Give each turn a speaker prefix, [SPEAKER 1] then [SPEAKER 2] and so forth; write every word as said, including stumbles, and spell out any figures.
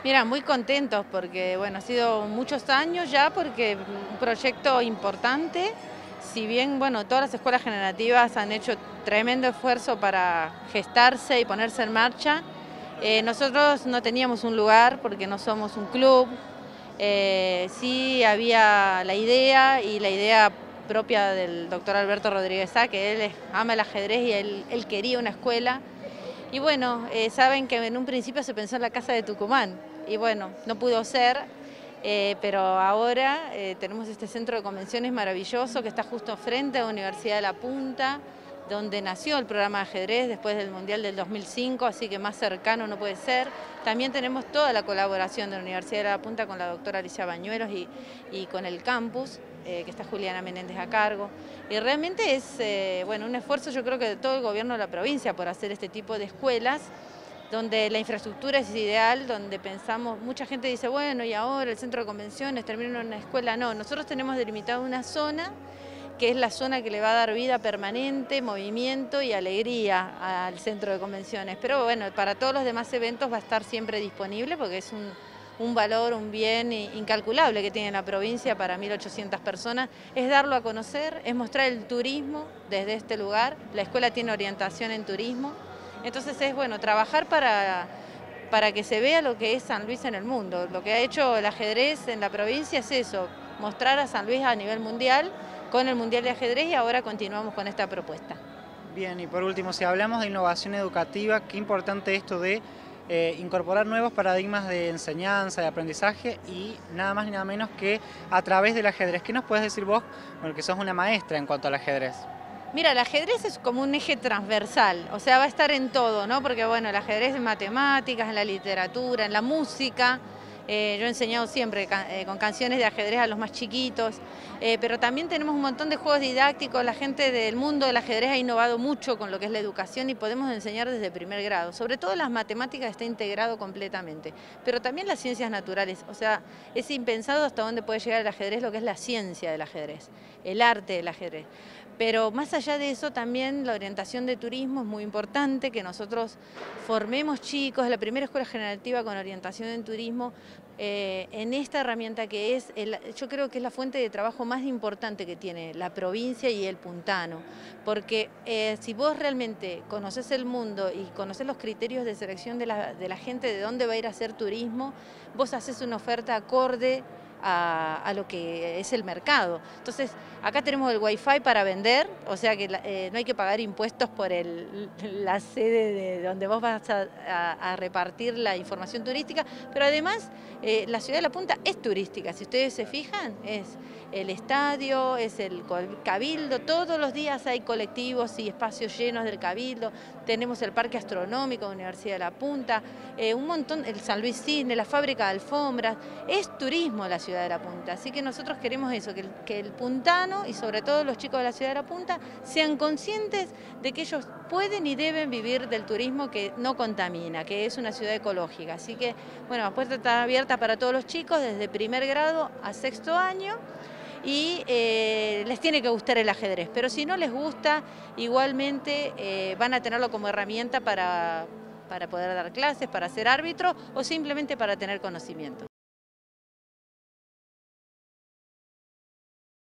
[SPEAKER 1] Mira, muy contentos porque, bueno, ha sido muchos años ya porque un proyecto importante, si bien, bueno, todas las escuelas generativas han hecho tremendo esfuerzo para gestarse y ponerse en marcha, eh, nosotros no teníamos un lugar porque no somos un club, eh, sí había la idea y la idea propia del doctor Alberto Rodríguez Sá, que él es- ama el ajedrez y él, él quería una escuela. Y bueno, eh, saben que en un principio se pensó en la Casa de Tucumán y bueno, no pudo ser, eh, pero ahora eh, tenemos este centro de convenciones maravilloso que está justo frente a la Universidad de La Punta, donde nació el programa de ajedrez después del Mundial del dos mil cinco, así que más cercano no puede ser. También tenemos toda la colaboración de la Universidad de La Punta con la doctora Alicia Bañuelos y, y con el campus, eh, que está Juliana Menéndez a cargo. Y realmente es eh, bueno, un esfuerzo, yo creo que de todo el gobierno de la provincia por hacer este tipo de escuelas, donde la infraestructura es ideal, donde pensamos, mucha gente dice, bueno, y ahora el centro de convenciones termina en una escuela. No, nosotros tenemos delimitada una zona que es la zona que le va a dar vida permanente, movimiento y alegría al centro de convenciones. Pero bueno, para todos los demás eventos va a estar siempre disponible porque es un, un valor, un bien incalculable que tiene la provincia para mil ochocientas personas. Es darlo a conocer, es mostrar el turismo desde este lugar. La escuela tiene orientación en turismo. Entonces es bueno trabajar para, para que se vea lo que es San Luis en el mundo. Lo que ha hecho el ajedrez en la provincia es eso, mostrar a San Luis a nivel mundial, con el Mundial de Ajedrez, y ahora continuamos con esta propuesta.
[SPEAKER 2] Bien, y por último, si hablamos de innovación educativa, qué importante esto de eh, incorporar nuevos paradigmas de enseñanza, de aprendizaje y nada más ni nada menos que a través del ajedrez. ¿Qué nos puedes decir vos? Bueno, que sos una maestra en cuanto al ajedrez.
[SPEAKER 1] Mira, el ajedrez es como un eje transversal, o sea, va a estar en todo, ¿no? Porque bueno, el ajedrez en matemáticas, en la literatura, en la música. Eh, yo he enseñado siempre ca eh, con canciones de ajedrez a los más chiquitos, eh, pero también tenemos un montón de juegos didácticos. La gente del mundo del ajedrez ha innovado mucho con lo que es la educación y podemos enseñar desde primer grado. Sobre todo las matemáticas está integrado completamente, pero también las ciencias naturales. O sea, es impensado hasta dónde puede llegar el ajedrez, lo que es la ciencia del ajedrez, el arte del ajedrez. Pero más allá de eso, también la orientación de turismo es muy importante, que nosotros formemos chicos, es la primera escuela generativa con orientación en turismo, eh, en esta herramienta que es, el, yo creo que es la fuente de trabajo más importante que tiene la provincia y el puntano, porque eh, si vos realmente conocés el mundo y conocés los criterios de selección de la, de la gente, de dónde va a ir a hacer turismo, vos haces una oferta acorde A, a lo que es el mercado. Entonces, acá tenemos el Wi-Fi para vender, o sea que eh, no hay que pagar impuestos por el, la sede de donde vos vas a, a, a repartir la información turística, pero además eh, la ciudad de La Punta es turística, si ustedes se fijan, es el estadio, es el cabildo, todos los días hay colectivos y espacios llenos del cabildo, tenemos el parque astronómico de la Universidad de La Punta, eh, un montón, el San Luis Cisne, la fábrica de alfombras, es turismo la ciudad de La Punta, así que nosotros queremos eso, que el, que el puntano y sobre todo los chicos de la ciudad de La Punta sean conscientes de que ellos pueden y deben vivir del turismo que no contamina, que es una ciudad ecológica. Así que, bueno, la puerta está abierta para todos los chicos desde primer grado a sexto año y eh, les tiene que gustar el ajedrez, pero si no les gusta, igualmente eh, van a tenerlo como herramienta para, para poder dar clases, para ser árbitro o simplemente para tener conocimiento.